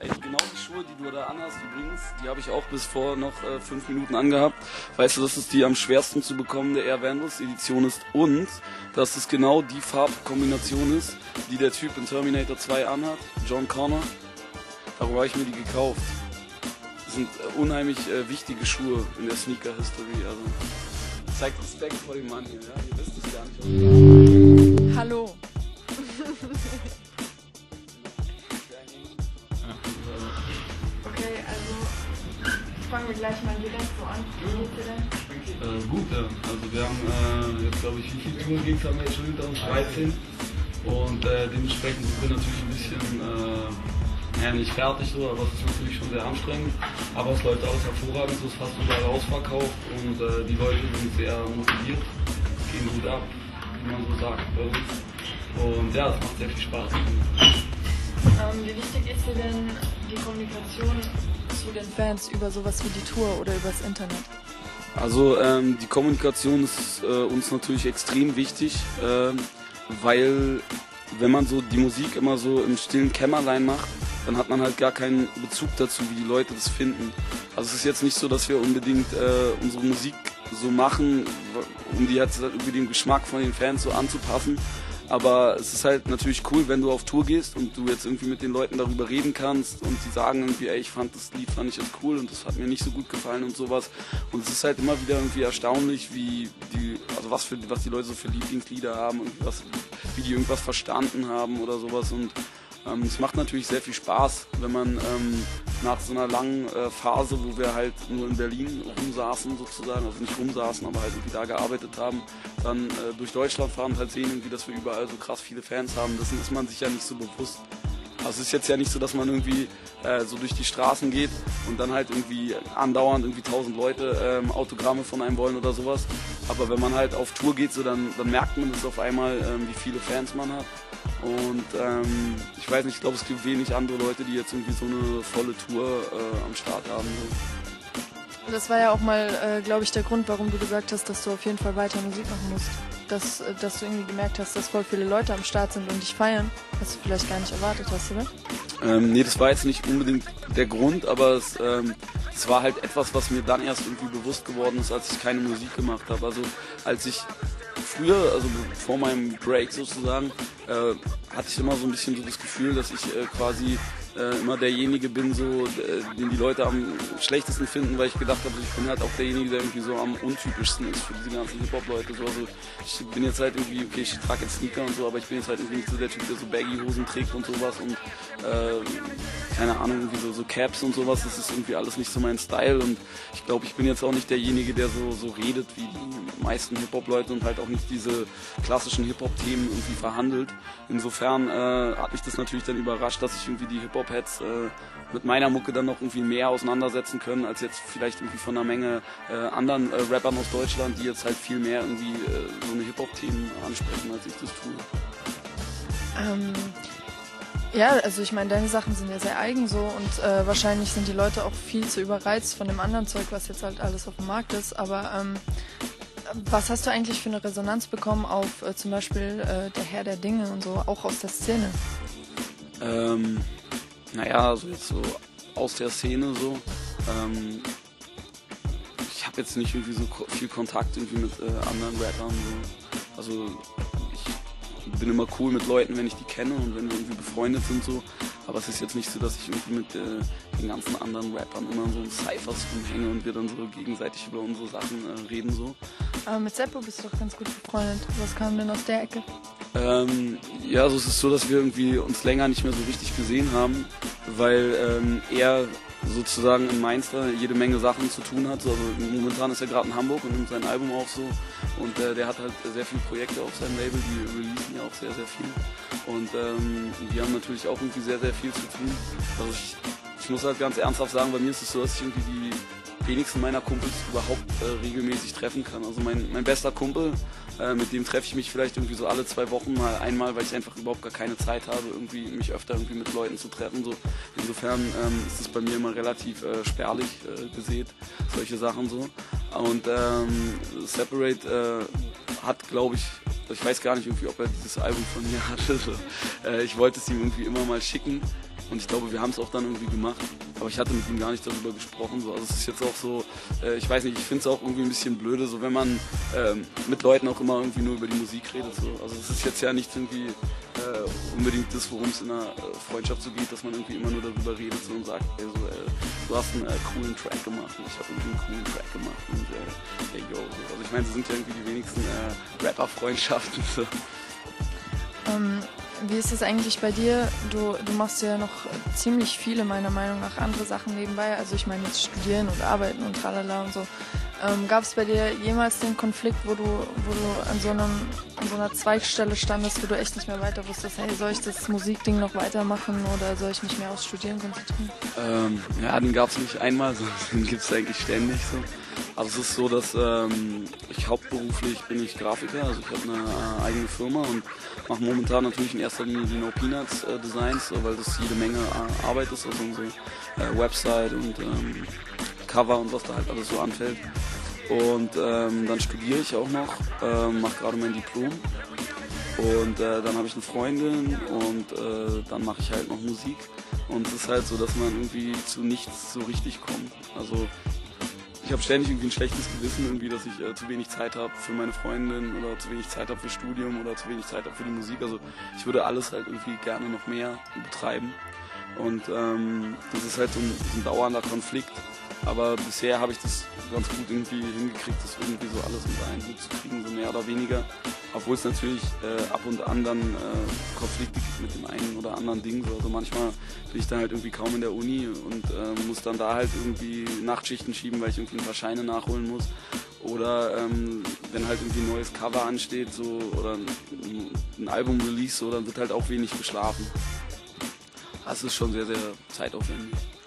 Ey, genau die Schuhe, die du da anhast übrigens, die habe ich auch bis vor noch 5 Minuten angehabt. Weißt du, dass es die am schwersten zu bekommende Air Vandals Edition ist und dass es genau die Farbkombination ist, die der Typ in Terminator 2 anhat, John Connor. Darum habe ich mir die gekauft. Das sind unheimlich wichtige Schuhe in der Sneaker-History. Also zeigt Respekt vor dem Mann hier, ja? Ihr wisst es gar nicht. Hallo. Okay, also fangen wir gleich mal direkt so an. Wie geht's dir denn? Gut, ja. Also wir haben jetzt, glaube ich, wie viele Tourengigs haben wir jetzt schon hinter uns? 13. Und dementsprechend sind wir natürlich ein bisschen nicht fertig so, aber es ist natürlich schon sehr anstrengend. Aber es läuft alles hervorragend, so ist fast überall ausverkauft und die Leute sind sehr motiviert, gehen gut ab, wie man so sagt bei uns. Und ja, es macht sehr viel Spaß. Wie wichtig ist dir denn die Kommunikation zu den Fans über sowas wie die Tour oder übers Internet? Also die Kommunikation ist uns natürlich extrem wichtig, weil wenn man so die Musik immer so im stillen Kämmerlein macht, dann hat man halt gar keinen Bezug dazu, wie die Leute das finden. Also es ist jetzt nicht so, dass wir unbedingt unsere Musik so machen, um die jetzt irgendwie dem Geschmack von den Fans so anzupassen. Aber es ist halt natürlich cool, wenn du auf Tour gehst und du jetzt irgendwie mit den Leuten darüber reden kannst und die sagen irgendwie, ey, ich fand das Lied fand ich jetzt cool und das hat mir nicht so gut gefallen und sowas. Und es ist halt immer wieder irgendwie erstaunlich, wie die, also was die Leute so für Lieblingslieder haben und wie die irgendwas verstanden haben oder sowas. Und es macht natürlich sehr viel Spaß, wenn man nach so einer langen Phase, wo wir halt nur in Berlin rumsaßen sozusagen, also nicht rumsaßen, aber halt irgendwie da gearbeitet haben, dann durch Deutschland fahren und halt sehen, irgendwie, dass wir überall so krass viele Fans haben. Dessen ist man sich ja nicht so bewusst. Also es ist jetzt ja nicht so, dass man irgendwie so durch die Straßen geht und dann halt irgendwie andauernd irgendwie 1000 Leute Autogramme von einem wollen oder sowas. Aber wenn man halt auf Tour geht, so dann merkt man das auf einmal, wie viele Fans man hat. Und ich weiß nicht, ich glaube, es gibt wenig andere Leute, die jetzt irgendwie so eine volle Tour am Start haben. So. Das war ja auch mal, glaube ich, der Grund, warum du gesagt hast, dass du auf jeden Fall weiter Musik machen musst. Dass du irgendwie gemerkt hast, dass voll viele Leute am Start sind und dich feiern, was du vielleicht gar nicht erwartet hast, oder? Nee, das war jetzt nicht unbedingt der Grund, aber es war halt etwas, was mir dann erst irgendwie bewusst geworden ist, als ich keine Musik gemacht habe. Also als ich früher, also vor meinem Break sozusagen, hatte ich immer so ein bisschen so das Gefühl, dass ich quasi immer derjenige bin, so, den die Leute am schlechtesten finden, weil ich gedacht habe, ich bin halt auch derjenige, der irgendwie so am untypischsten ist für diese ganzen Hip-Hop-Leute. So. Also ich bin jetzt halt irgendwie, okay, ich trage jetzt Sneaker und so, aber ich bin jetzt halt irgendwie nicht so der Typ, der so Baggy-Hosen trägt und sowas und keine Ahnung, irgendwie so Caps und sowas, das ist irgendwie alles nicht so mein Style und ich glaube, ich bin jetzt auch nicht derjenige, der so redet wie die meisten Hip-Hop-Leute und halt auch nicht diese klassischen Hip-Hop-Themen irgendwie verhandelt. Insofern hat mich das natürlich dann überrascht, dass ich irgendwie die Hip-Hop-Heads mit meiner Mucke dann noch irgendwie mehr auseinandersetzen können, als jetzt vielleicht irgendwie von einer Menge anderen Rappern aus Deutschland, die jetzt halt viel mehr irgendwie so eine Hip-Hop-Themen ansprechen, als ich das tue. Ja, also ich meine, deine Sachen sind ja sehr eigen so und wahrscheinlich sind die Leute auch viel zu überreizt von dem anderen Zeug, was jetzt halt alles auf dem Markt ist, aber was hast du eigentlich für eine Resonanz bekommen auf zum Beispiel der Herr der Dinge und so, auch aus der Szene? Naja, also jetzt so aus der Szene so. Ich habe jetzt nicht irgendwie so viel Kontakt irgendwie mit anderen Rappern. So. Also ich bin immer cool mit Leuten, wenn ich die kenne und wenn wir irgendwie befreundet sind so. Aber es ist jetzt nicht so, dass ich irgendwie mit den ganzen anderen Rappern immer so in Cyphers rumhänge und wir dann so gegenseitig über unsere Sachen reden so. Aber mit Seppo bist du doch ganz gut befreundet. Was kam denn aus der Ecke? Ja, also es ist so, dass wir irgendwie uns länger nicht mehr so richtig gesehen haben, weil er sozusagen in Mainz da jede Menge Sachen zu tun hat. Also momentan ist er gerade in Hamburg und nimmt sein Album auf so und der hat halt sehr viele Projekte auf seinem Label, die releasen ja auch sehr, sehr viel und die haben natürlich auch irgendwie sehr, sehr viel zu tun. Also ich muss halt ganz ernsthaft sagen, bei mir ist es so, dass ich irgendwie die wenigsten meiner Kumpels überhaupt regelmäßig treffen kann. Also mein bester Kumpel, mit dem treffe ich mich vielleicht irgendwie so alle 2 Wochen mal einmal, weil ich einfach überhaupt gar keine Zeit habe, irgendwie mich öfter irgendwie mit Leuten zu treffen. So. Insofern ist es bei mir immer relativ spärlich gesät, solche Sachen so. Und Separate hat, glaube ich weiß gar nicht irgendwie, ob er dieses Album von mir hatte. So. Ich wollte es ihm irgendwie immer mal schicken. Und ich glaube, wir haben es auch dann irgendwie gemacht. Aber ich hatte mit ihm gar nicht darüber gesprochen. So. Also es ist jetzt auch so, ich weiß nicht, ich finde es auch irgendwie ein bisschen blöde, so wenn man mit Leuten auch immer irgendwie nur über die Musik redet. So. Also es ist jetzt ja nicht irgendwie unbedingt das, worum es in einer Freundschaft so geht, dass man irgendwie immer nur darüber redet so, und sagt, ey, so, du hast einen coolen Track gemacht und ich habe irgendwie einen coolen Track gemacht und hey, yo. So. Also ich meine, das sind ja irgendwie die wenigsten Rapper-Freundschaften. So. Wie ist es eigentlich bei dir? Du machst ja noch ziemlich viele, meiner Meinung nach, andere Sachen nebenbei. Also ich meine jetzt studieren und arbeiten und tralala und so. Gab es bei dir jemals den Konflikt, wo du an so einer Zweigstelle standest, wo du echt nicht mehr weiter wusstest, hey, soll ich das Musikding noch weitermachen oder soll ich mich mehr aufs Studieren konzentrieren? Ja, den gab es nicht einmal, den gibt es eigentlich ständig so. Also es ist so, dass ich hauptberuflich bin ich Grafiker, also ich habe eine eigene Firma und mache momentan natürlich in erster Linie die No Peanuts Designs, weil das jede Menge Arbeit ist, also unsere Website und Cover und was da halt alles so anfällt. Und dann studiere ich auch noch, mache gerade mein Diplom und dann habe ich eine Freundin und dann mache ich halt noch Musik und es ist halt so, dass man irgendwie zu nichts so richtig kommt. Also ich habe ständig irgendwie ein schlechtes Gewissen, irgendwie, dass ich zu wenig Zeit habe für meine Freundin oder zu wenig Zeit habe für Studium oder zu wenig Zeit habe für die Musik. Also ich würde alles halt irgendwie gerne noch mehr betreiben und das ist halt so ein dauernder Konflikt. Aber bisher habe ich das ganz gut irgendwie hingekriegt, das irgendwie so alles unter einen Hut zu kriegen, so mehr oder weniger. Obwohl es natürlich ab und an dann Konflikte gibt mit dem einen oder anderen Ding. So. Also manchmal bin ich dann halt irgendwie kaum in der Uni und muss dann da halt irgendwie Nachtschichten schieben, weil ich irgendwie ein paar Scheine nachholen muss. Oder wenn halt irgendwie ein neues Cover ansteht so, oder ein Album-Release, so, dann wird halt auch wenig geschlafen. Das ist schon sehr, sehr zeitaufwendig.